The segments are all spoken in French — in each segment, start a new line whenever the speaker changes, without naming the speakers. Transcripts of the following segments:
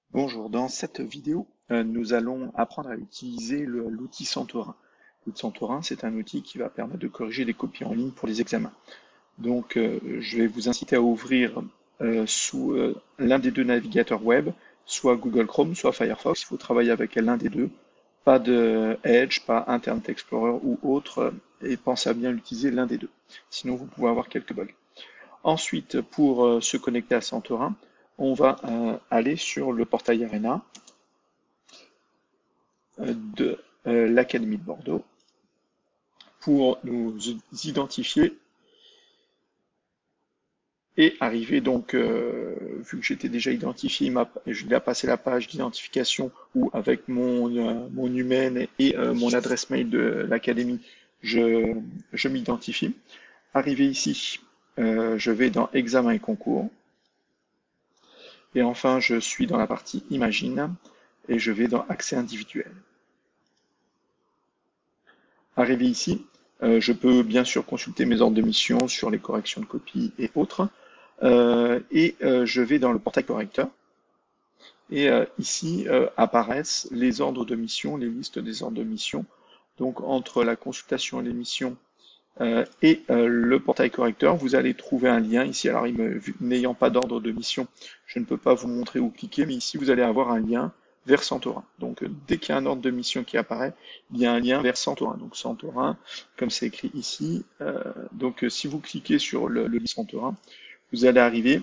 Bonjour, dans cette vidéo, nous allons apprendre à utiliser l'outil Santorin. L'outil Santorin, c'est un outil qui va permettre de corriger les copies en ligne pour les examens. Donc, je vais vous inciter à ouvrir sous l'un des deux navigateurs web, soit Google Chrome, soit Firefox. Il faut travailler avec l'un des deux. Pas de Edge, pas Internet Explorer ou autre, et pensez à bien utiliser l'un des deux. Sinon, vous pouvez avoir quelques bugs. Ensuite, pour se connecter à Santorin, on va aller sur le portail Arena de l'Académie de Bordeaux pour nous identifier et arriver donc, vu que j'étais déjà identifié, il a passé la page d'identification où avec mon humaine et mon adresse mail de l'académie, je m'identifie. Arrivé ici, je vais dans examen et concours. Et enfin, je suis dans la partie Imagine et je vais dans Accès individuel. Arrivé ici, je peux bien sûr consulter mes ordres de mission sur les corrections de copies et autres. Je vais dans le portail correcteur. Et ici apparaissent les ordres de mission, les listes des ordres de mission. Donc entre la consultation et les missions le portail correcteur, vous allez trouver un lien ici. Alors, n'ayant pas d'ordre de mission, je ne peux pas vous montrer où cliquer, mais ici, vous allez avoir un lien vers Santorin. Donc, dès qu'il y a un ordre de mission qui apparaît, il y a un lien vers Santorin. Donc, Santorin, comme c'est écrit ici. Si vous cliquez sur le lien Santorin, vous allez arriver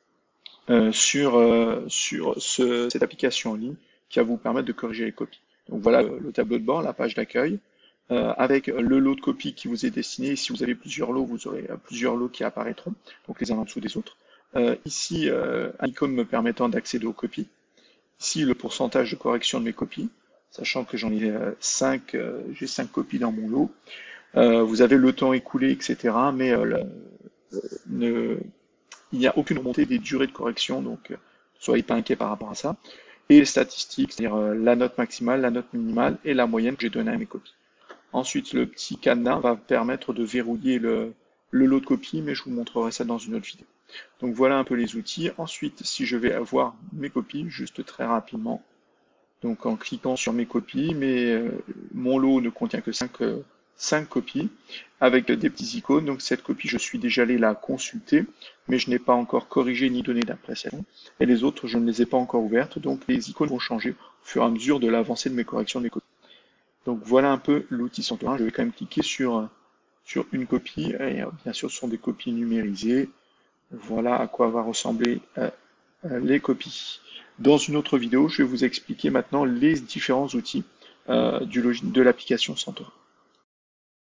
sur cette application en ligne qui va vous permettre de corriger les copies. Donc, voilà le tableau de bord, la page d'accueil. Avec le lot de copies qui vous est destiné. Si vous avez plusieurs lots, vous aurez plusieurs lots qui apparaîtront, donc les uns en dessous des autres. Ici, un icône me permettant d'accéder aux copies. Ici, le pourcentage de correction de mes copies, sachant que j'en ai 5, j'ai 5 copies dans mon lot. Vous avez le temps écoulé, etc. Mais il n'y a aucune remontée des durées de correction, donc soyez pas inquiets par rapport à ça. Et les statistiques, c'est-à-dire la note maximale, la note minimale et la moyenne que j'ai donnée à mes copies. Ensuite, le petit cadenas va permettre de verrouiller le lot de copies, mais je vous montrerai ça dans une autre vidéo. Donc voilà un peu les outils. Ensuite, si je vais avoir mes copies, juste très rapidement, donc en cliquant sur mes copies, mon lot ne contient que 5 copies, avec des petits icônes. Donc cette copie, je suis déjà allé la consulter, mais je n'ai pas encore corrigé ni donné d'appréciation. Et les autres, je ne les ai pas encore ouvertes, donc les icônes vont changer au fur et à mesure de l'avancée de mes corrections de mes copies. Donc voilà un peu l'outil Santorin. Je vais quand même cliquer sur une copie. Et bien sûr, ce sont des copies numérisées. Voilà à quoi va ressembler les copies. Dans une autre vidéo, je vais vous expliquer maintenant les différents outils de l'application Santorin.